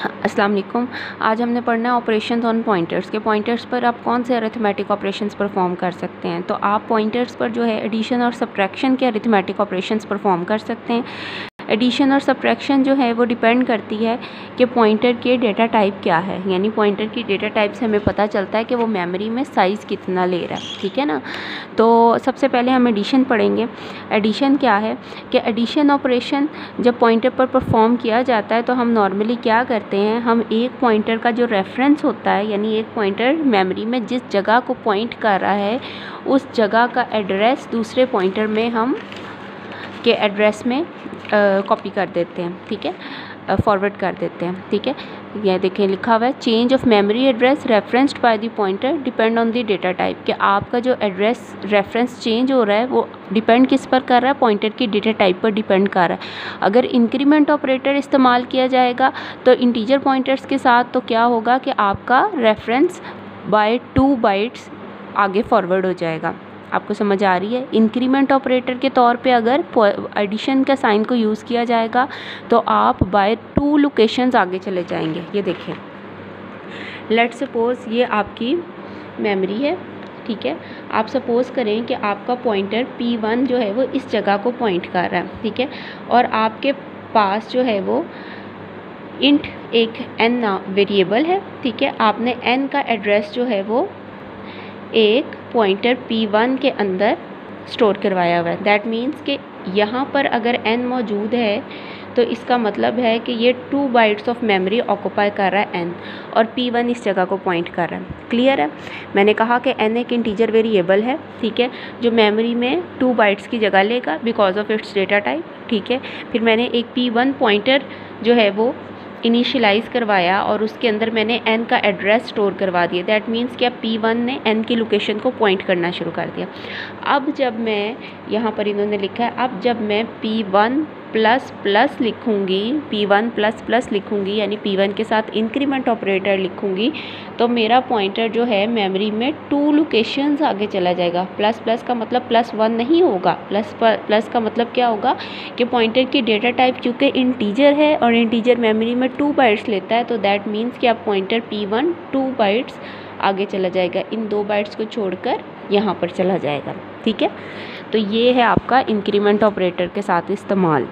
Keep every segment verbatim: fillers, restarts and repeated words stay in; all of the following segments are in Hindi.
अस्सलाम वालेकुम। आज हमने पढ़ना है ऑपरेशंस ऑन पॉइंटर्स के। पॉइंटर्स पर आप कौन से अरिथमेटिक ऑपरेशंस परफॉर्म कर सकते हैं। तो आप पॉइंटर्स पर जो है एडिशन और सब्ट्रैक्शन के अरिथमेटिक ऑपरेशंस परफॉर्म कर सकते हैं। एडिशन और सब्ट्रैक्शन जो है वो डिपेंड करती है कि पॉइंटर के डेटा टाइप क्या है, यानी पॉइंटर की डेटा टाइप से हमें पता चलता है कि वो मेमोरी में साइज़ कितना ले रहा है, ठीक है ना। तो सबसे पहले हम एडिशन पढ़ेंगे। एडिशन क्या है कि एडिशन ऑपरेशन जब पॉइंटर पर परफॉर्म किया जाता है तो हम नॉर्मली क्या करते हैं, हम एक पॉइंटर का जो रेफरेंस होता है, यानी एक पॉइंटर मेमोरी में जिस जगह को पॉइंट कर रहा है उस जगह का एड्रेस दूसरे पॉइंटर में हम के एड्रेस में कॉपी कर देते हैं, ठीक है, फॉरवर्ड कर देते हैं, ठीक है। यह देखें लिखा हुआ है change of memory address referenced by the pointer depend on the data type, कि आपका जो एड्रेस रेफरेंस चेंज हो रहा है वो डिपेंड किस पर कर रहा है, पॉइंटर की डेटा टाइप पर डिपेंड कर रहा है। अगर इंक्रीमेंट ऑपरेटर इस्तेमाल किया जाएगा तो इंटीजर पॉइंटर्स के साथ तो क्या होगा कि आपका रेफरेंस बाय टू बाइट्स आगे फॉरवर्ड हो जाएगा। आपको समझ आ रही है। इंक्रीमेंट ऑपरेटर के तौर पे अगर एडिशन का साइन को यूज़ किया जाएगा तो आप बाय टू लोकेशंस आगे चले जाएंगे। ये देखें, लेट्स सपोज ये आपकी मेमोरी है, ठीक है। आप सपोज़ करें कि आपका पॉइंटर पी वन जो है वो इस जगह को पॉइंट कर रहा है, ठीक है, और आपके पास जो है वो इंट एक एन वेरिएबल है, ठीक है। आपने एन का एड्रेस जो है वो एक पॉइंटर पी वन के अंदर स्टोर करवाया हुआ है। दैट मीन्स कि यहाँ पर अगर n मौजूद है तो इसका मतलब है कि ये two bytes of memory occupy कर रहा है n, और पी वन इस जगह को पॉइंट कर रहा है। क्लियर है। मैंने कहा कि n एक इंटीजर वेरिएबल है, ठीक है, जो मेमोरी में टू बाइट्स की जगह लेगा because of its data type, ठीक है। फिर मैंने एक पी वन पॉइंटर जो है वो इनिशियलाइज़ करवाया और उसके अंदर मैंने n का एड्रेस स्टोर करवा दिया। दैट मीन्स कि अब पी वन ने n की लोकेशन को पॉइंट करना शुरू कर दिया। अब जब मैं यहाँ पर इन्होंने लिखा है, अब जब मैं पी वन प्लस प्लस लिखूँगी, पी वन प्लस प्लस लिखूँगी, यानी पी वन के साथ इंक्रीमेंट ऑपरेटर लिखूँगी, तो मेरा पॉइंटर जो है मेमोरी में टू लोकेशंस आगे चला जाएगा। प्लस प्लस का मतलब प्लस वन नहीं होगा, प्लस प्लस का मतलब क्या होगा कि पॉइंटर की डेटा टाइप क्योंकि इंटीजर है और इंटीजर मेमोरी में टू बाइट्स लेता है, तो दैट मीन्स कि आप pointer P one two bytes आगे चला जाएगा, इन दो बाइट्स को छोड़कर यहाँ पर चला जाएगा, ठीक है। तो ये है आपका इंक्रीमेंट ऑपरेटर के साथ इस्तेमाल।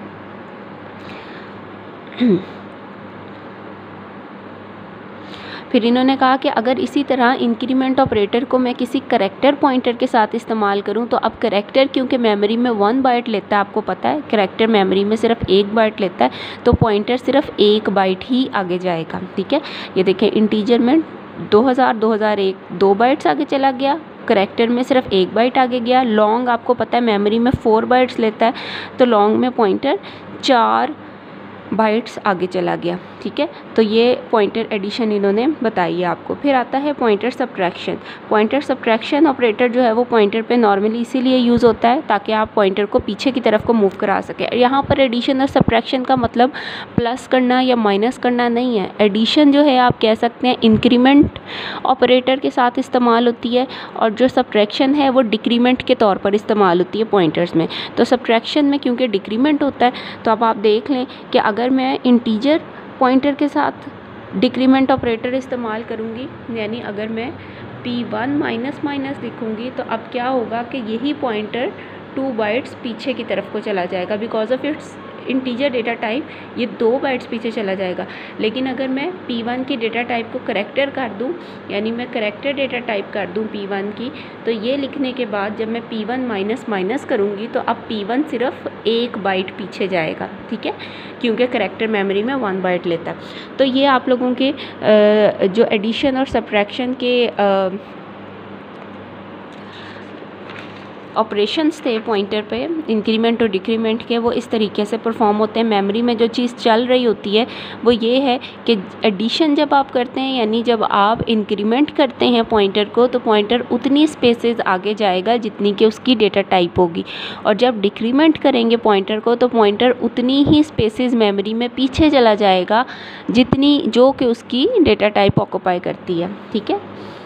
फिर इन्होंने कहा कि अगर इसी तरह इंक्रीमेंट ऑपरेटर को मैं किसी करेक्टर पॉइंटर के साथ इस्तेमाल करूं, तो अब करेक्टर क्योंकि मेमोरी में वन बाइट लेता है, आपको पता है करेक्टर मेमोरी में सिर्फ एक बाइट लेता है, तो पॉइंटर सिर्फ एक बाइट ही आगे जाएगा, ठीक है। ये देखें इंटीजर में दो हज़ार दो हज़ार एक दो बाइट्स आगे चला गया, करेक्टर में सिर्फ एक बाइट आगे गया। लॉन्ग आपको पता है मेमोरी में फोर बाइट्स लेता है, तो लॉन्ग में पॉइंटर चार बाइट्स आगे चला गया, ठीक है। तो ये पॉइंटर एडिशन इन्होंने बताई है आपको। फिर आता है pointer subtraction. Pointer subtraction operator जो है वो पॉइंटर पे नॉर्मली इसीलिए यूज़ होता है ताकि आप पॉइंटर को पीछे की तरफ को मूव करा सकें। यहाँ पर एडिशन और सब्ट्रैक्शन का मतलब प्लस करना या माइनस करना नहीं है। एडिशन जो है आप कह सकते हैं इंक्रीमेंट ऑपरेटर के साथ इस्तेमाल होती है, और जो सब्ट्रैक्शन है वो डिक्रीमेंट के तौर पर इस्तेमाल होती है पॉइंटर्स में। तो सब्ट्रैक्शन में क्योंकि डिक्रीमेंट होता है, तो अब आप देख लें कि अगर मैं इंटीजर पॉइंटर के साथ डिक्रीमेंट ऑपरेटर इस्तेमाल करूँगी, यानी अगर मैं पी वन माइनस माइनस लिखूँगी, तो अब क्या होगा कि यही पॉइंटर टू बाइट्स पीछे की तरफ को चला जाएगा because of its integer data type, ये दो बाइट्स पीछे चला जाएगा। लेकिन अगर मैं पी वन की डेटा टाइप को करेक्टर कर दूं, यानी मैं करेक्टर डेटा टाइप कर दूं पी वन की, तो ये लिखने के बाद जब मैं पी वन माइनस माइनस करूँगी तो अब पी वन सिर्फ एक बाइट पीछे जाएगा, ठीक है, क्योंकि करेक्टर मेमोरी में वन बाइट लेता है। तो ये आप लोगों के जो एडिशन और सब्ट्रैक्शन के ऑपरेशंस थे पॉइंटर पे, इंक्रीमेंट और डिक्रीमेंट के, वो इस तरीके से परफॉर्म होते हैं। मेमोरी में जो चीज़ चल रही होती है वो ये है कि एडिशन जब आप करते हैं, यानी जब आप इंक्रीमेंट करते हैं पॉइंटर को, तो पॉइंटर उतनी स्पेसेस आगे जाएगा जितनी कि उसकी डेटा टाइप होगी, और जब डिक्रीमेंट करेंगे पॉइंटर को तो पॉइंटर उतनी ही स्पेसेस मेमोरी में पीछे चला जाएगा जितनी जो कि उसकी डेटा टाइप ऑक्यूपाई करती है, ठीक है।